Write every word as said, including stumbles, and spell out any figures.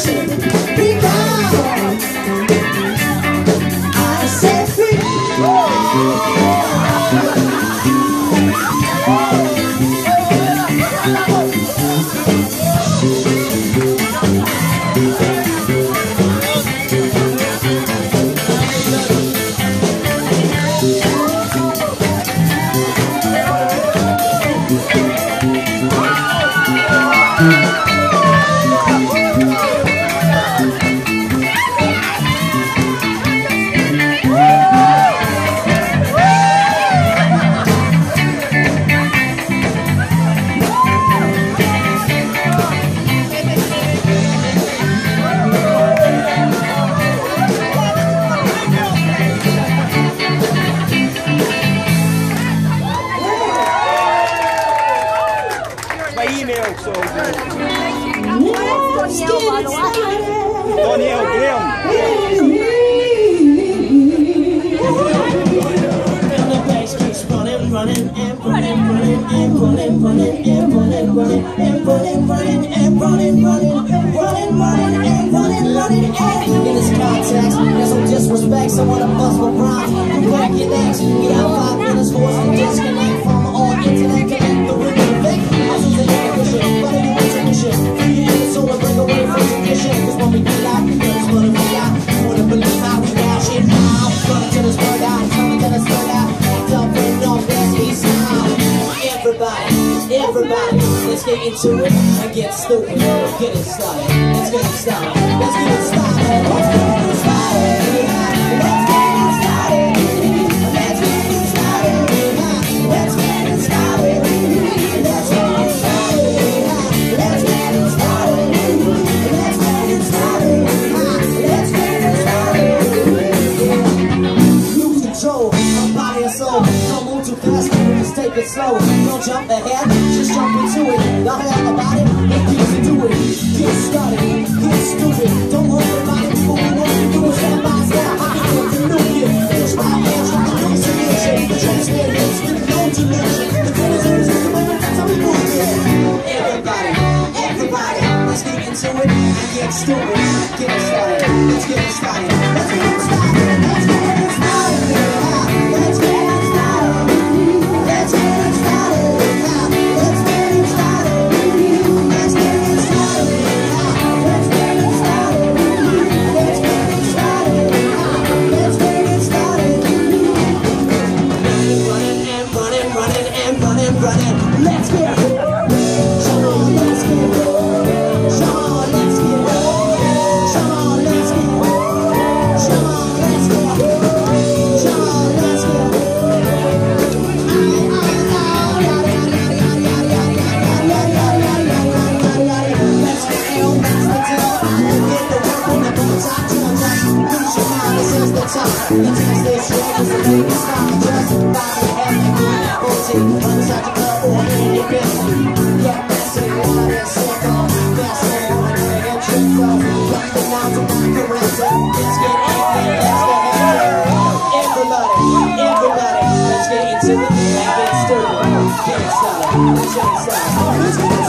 Disrespect, so wanna bust my rhymes. You crack your necks, get out five minutes, force and disconnect from all internet, connect the rhythm effect. Hustle's an inhibition, but it ain't intuition. Free your inner soul and break away from tradition. Cause when we get out, it's what we got. Wanna believe how we dash it now. Run till it's burned out, trying to get us burned out. Act up and don't rest, be sound. Everybody, everybody, let's get into it and get stupid. Get it started, let's get it started, let's get it started, let's get it started. Take it slow, don't jump ahead, just jump into it. Y'all heard about it? It keeps you do it. Get started, get stupid. Don't worry about it, people who want to do it step by step. I can do it, new year. Push my hands, try to make solution. The transparent, with no delusion. The greatest news is the way that's how we move it. Everybody, everybody, let's get into it and get stupid. Get it started, let's get it started. Let's get it started, let's get it started. Let's get it started. Everybody, everybody, let's get into it and get started. Get started. Let's get started.